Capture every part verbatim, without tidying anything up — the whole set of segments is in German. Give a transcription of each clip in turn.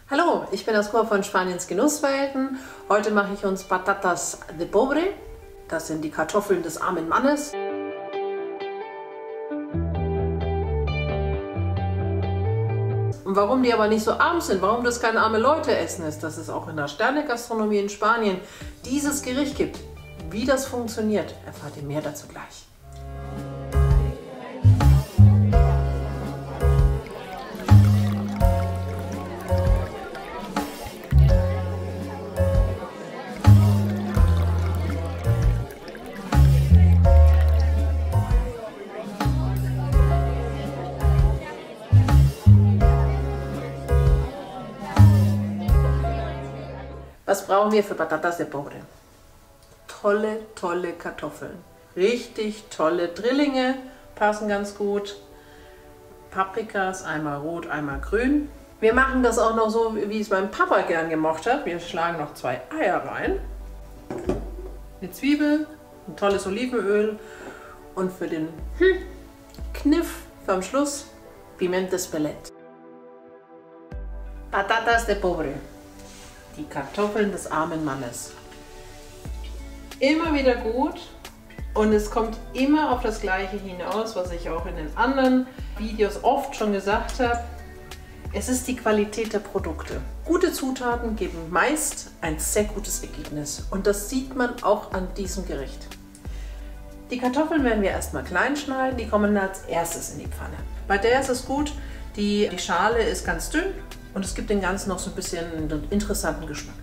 Hallo, ich bin Askoa von Spaniens Genusswelten. Heute mache ich uns Patatas de Pobre. Das sind die Kartoffeln des armen Mannes. Und warum die aber nicht so arm sind, warum das keine arme Leute essen, ist, dass es auch in der Sternegastronomie in Spanien dieses Gericht gibt. Wie das funktioniert, erfahrt ihr mehr dazu gleich. Was brauchen wir für Patatas de Pobre? Tolle, tolle Kartoffeln. Richtig tolle Drillinge passen ganz gut. Paprikas, einmal rot, einmal grün. Wir machen das auch noch so, wie es mein Papa gern gemocht hat. Wir schlagen noch zwei Eier rein. Eine Zwiebel, ein tolles Olivenöl und für den hm, Kniff vom Schluss Pimienta Espelette. Patatas de Pobre. Die Kartoffeln des armen Mannes. Immer wieder gut und es kommt immer auf das Gleiche hinaus, was ich auch in den anderen Videos oft schon gesagt habe. Es ist die Qualität der Produkte. Gute Zutaten geben meist ein sehr gutes Ergebnis und das sieht man auch an diesem Gericht. Die Kartoffeln werden wir erstmal klein schneiden, die kommen als erstes in die Pfanne. Bei der ist es gut, die, die Schale ist ganz dünn. Und es gibt dem Ganzen noch so ein bisschen einen interessanten Geschmack.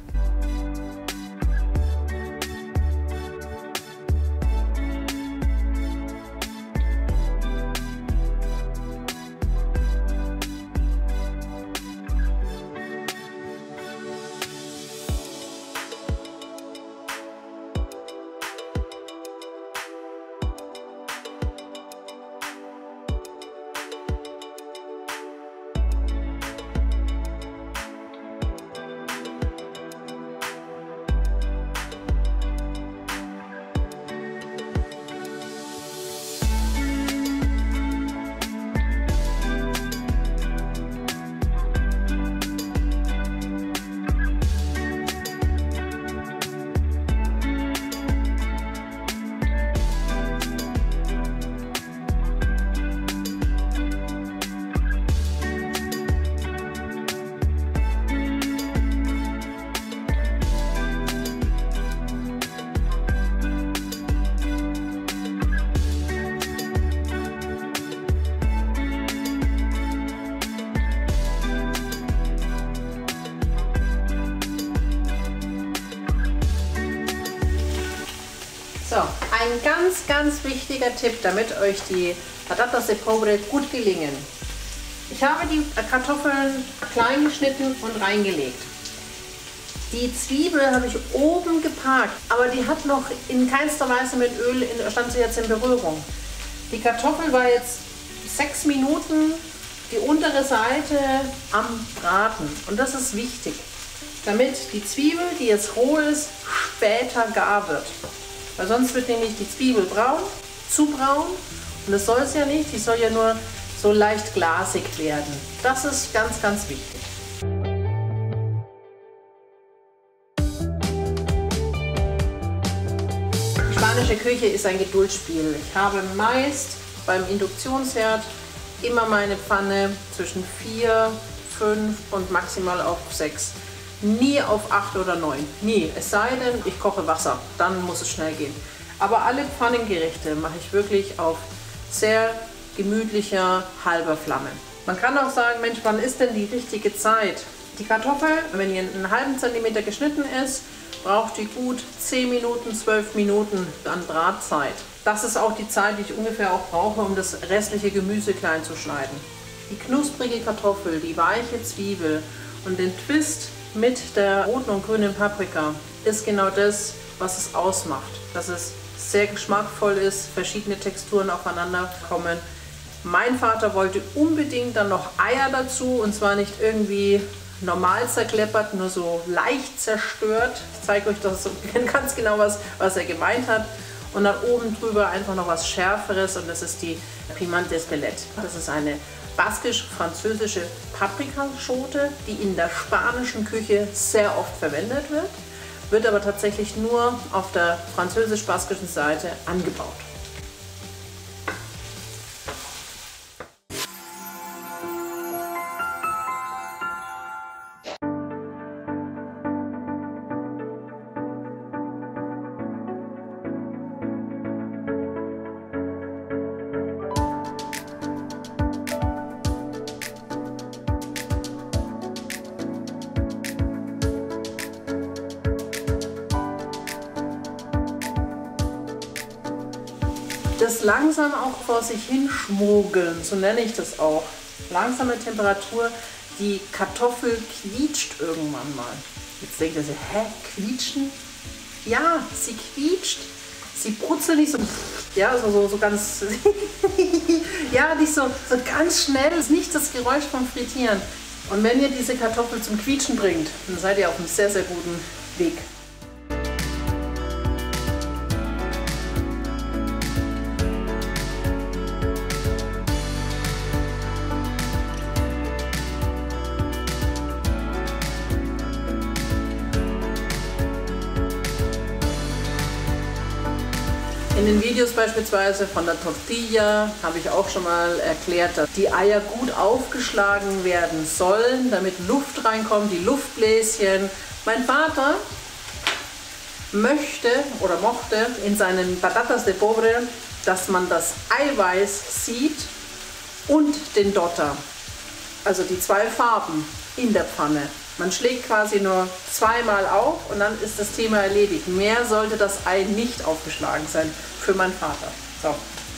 So, ein ganz, ganz wichtiger Tipp, damit euch die Patatas de Pobre gut gelingen. Ich habe die Kartoffeln klein geschnitten und reingelegt. Die Zwiebel habe ich oben geparkt, aber die hat noch in keinster Weise mit Öl, in, stand sie jetzt in Berührung. Die Kartoffel war jetzt sechs Minuten die untere Seite am Braten und das ist wichtig, damit die Zwiebel, die jetzt roh ist, später gar wird. Weil sonst wird nämlich die Zwiebel braun, zu braun und das soll es ja nicht, die soll ja nur so leicht glasig werden. Das ist ganz, ganz wichtig. Die spanische Küche ist ein Geduldsspiel. Ich habe meist beim Induktionsherd immer meine Pfanne zwischen vier, fünf und maximal auf sechs. Nie auf acht oder neun, nie. Es sei denn, ich koche Wasser, dann muss es schnell gehen. Aber alle Pfannengerichte mache ich wirklich auf sehr gemütlicher, halber Flamme. Man kann auch sagen, Mensch, wann ist denn die richtige Zeit? Die Kartoffel, wenn die einen halben Zentimeter geschnitten ist, braucht die gut zehn Minuten, zwölf Minuten an Bratzeit. Das ist auch die Zeit, die ich ungefähr auch brauche, um das restliche Gemüse klein zu schneiden. Die knusprige Kartoffel, die weiche Zwiebel und den Twist mit der roten und grünen Paprika ist genau das, was es ausmacht. Dass es sehr geschmackvoll ist, verschiedene Texturen aufeinander kommen. Mein Vater wollte unbedingt dann noch Eier dazu und zwar nicht irgendwie normal zerkleppert, nur so leicht zerstört. Ich zeige euch das so ganz genau, was, was er gemeint hat. und dann oben drüber einfach noch was Schärferes und das ist die Piment d'Espelette. Das ist eine baskisch-französische Paprikaschote, die in der spanischen Küche sehr oft verwendet wird, wird aber tatsächlich nur auf der französisch-baskischen Seite angebaut. Das langsam auch vor sich hin schmuggeln, so nenne ich das auch. Langsame Temperatur, die Kartoffel quietscht irgendwann mal. Jetzt denkt ihr so, hä, quietschen? Ja, sie quietscht. Sie brutzelt nicht so, ja, so, so, so ganz, ja, nicht so, so ganz schnell, ist nicht das Geräusch vom Frittieren. Und wenn ihr diese Kartoffel zum Quietschen bringt, dann seid ihr auf einem sehr, sehr guten Weg. In den Videos beispielsweise von der Tortilla habe ich auch schon mal erklärt, dass die Eier gut aufgeschlagen werden sollen, damit Luft reinkommt, die Luftbläschen. Mein Vater möchte oder mochte in seinen Patatas de Pobre, dass man das Eiweiß sieht und den Dotter, also die zwei Farben in der Pfanne. Man schlägt quasi nur zweimal auf und dann ist das Thema erledigt. Mehr sollte das Ei nicht aufgeschlagen sein für meinen Vater. So.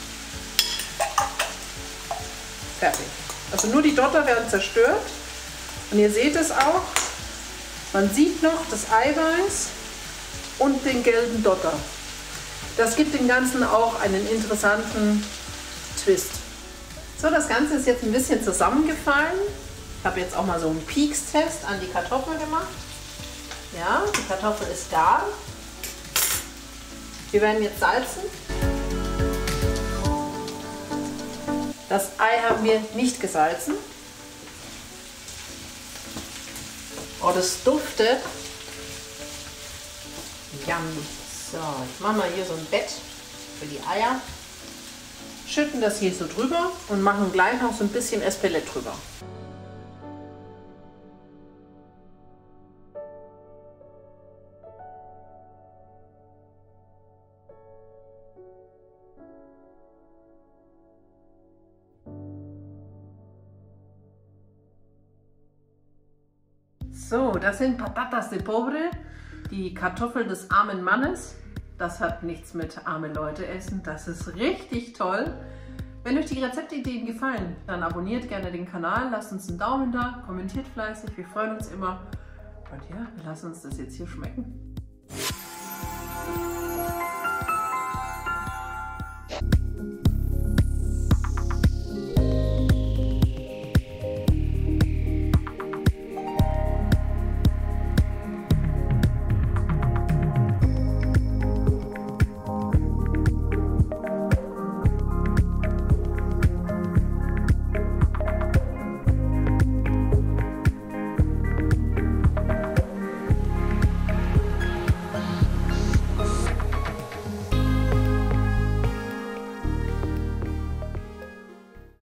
Fertig. Also nur die Dotter werden zerstört. Und ihr seht es auch. Man sieht noch das Eiweiß und den gelben Dotter. Das gibt dem Ganzen auch einen interessanten Twist. So, das Ganze ist jetzt ein bisschen zusammengefallen. Ich habe jetzt auch mal so einen Peaks-Test an die Kartoffel gemacht. Ja, die Kartoffel ist gar. Wir werden jetzt salzen. Das Ei haben wir nicht gesalzen. Oh, das duftet. Yummy. So, ich mache mal hier so ein Bett für die Eier. Schütten das hier so drüber und machen gleich noch so ein bisschen Espelette drüber. So, das sind Patatas de Pobre, die Kartoffeln des armen Mannes. Das hat nichts mit arme Leute essen, das ist richtig toll. Wenn euch die Rezeptideen gefallen, dann abonniert gerne den Kanal, lasst uns einen Daumen da, kommentiert fleißig, wir freuen uns immer. Und ja, wir lassen uns das jetzt hier schmecken.